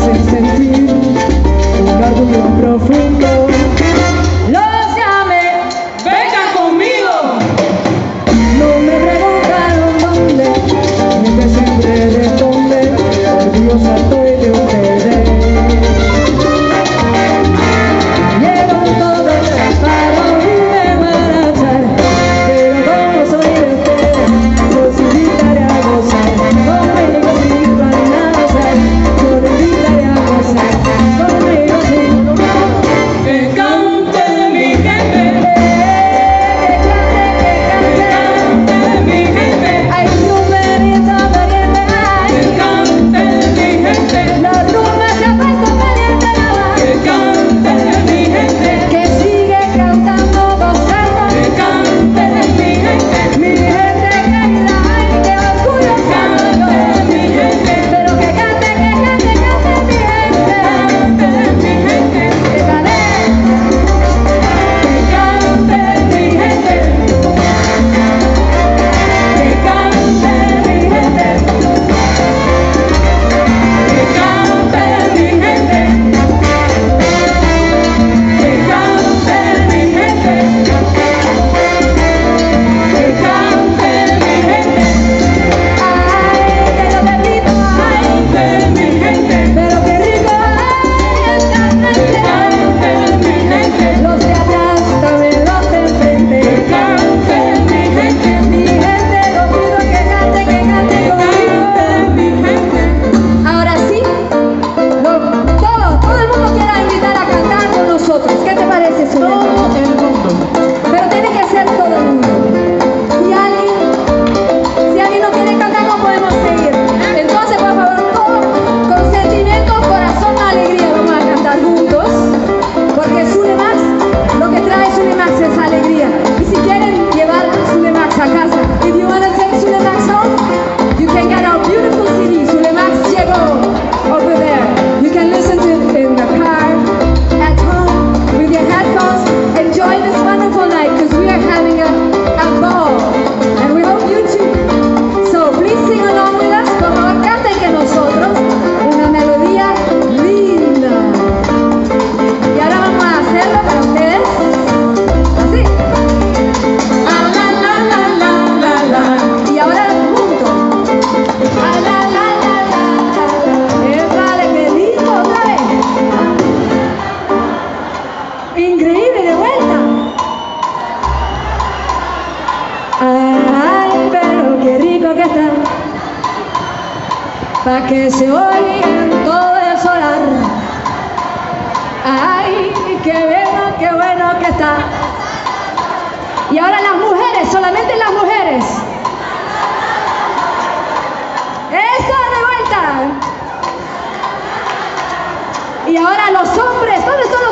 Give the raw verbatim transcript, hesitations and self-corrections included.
hacen sentir un orgullo profundo. Los llamé, vengan conmigo. No me preguntaron dónde, ni que siempre responde, orgullosa estoy de ustedes. Llevo todo el preparo y me van a echar, pero como soy de ustedes, los invitaré a gozar. Conmigo sin planear gozar, yo te invitaré a gozar. Conmigo sin que cante mi gente, que cante, que cante, que cante mi gente. Ay, rumberito valiente, ay, que cante mi gente. Los rumbas se han puesto valiente, que cante mi gente. Que sigue cantando, gozando, que cante mi gente. Mi gente querida, ay, que orgullo cante mi gente. Pero que cante, que cante, cante mi gente. Cante mi gente. Que cante, que cante mi gente. Que cante mi gente. Que cante mi gente. Que cante mi gente. Que cante mi gente. Ay, que lo bendito, ay, de mi gente. Pero qué rico, ay, cante, cante mi gente. Los de atrás, también los de enfrente. Que cante mi gente. Mi gente, lo pido que cante, que cante conmigo. Mi gente. Ahora sí, lo, todo, todo el mundo quiera invitar a cantar con nosotros. ¿Qué te parece, Zulema? Todo el mundo. Pero tiene que ser todo el mundo. Si alguien, si alguien no quiere cantar, no podemos seguir. Entonces, por favor, todo con sentimiento, corazón, alegría, vamos a cantar juntos. Porque Zulemax, lo que trae Zulemax es alegría. Y si quieren llevar Zulemax a casa, if you want to take Zulemax home, you can get our beautiful C D, Zulemax llegó, over there. You can listen to it in the car, at home, with your headphones. Enjoy this wonderful night, because we are having a, a ball, and we hope you too. So please sing along with us, por favor, canten que nosotros, una melodía linda. Y ahora vamos a hacerlo para ustedes, así. Ah, la, la, la, la, la, la. Y ahora juntos. Ah, la, la, la, la, la. Eh, vale, qué lindo, otra vez. Increíble, de vuelta. Ay, pero qué rico que está, pa' que se oiga en todo el solar. Ay, qué bueno, qué bueno que está. Y ahora las mujeres, solamente las mujeres. Eso, de vuelta. Y ahora los hombres, ¿dónde están los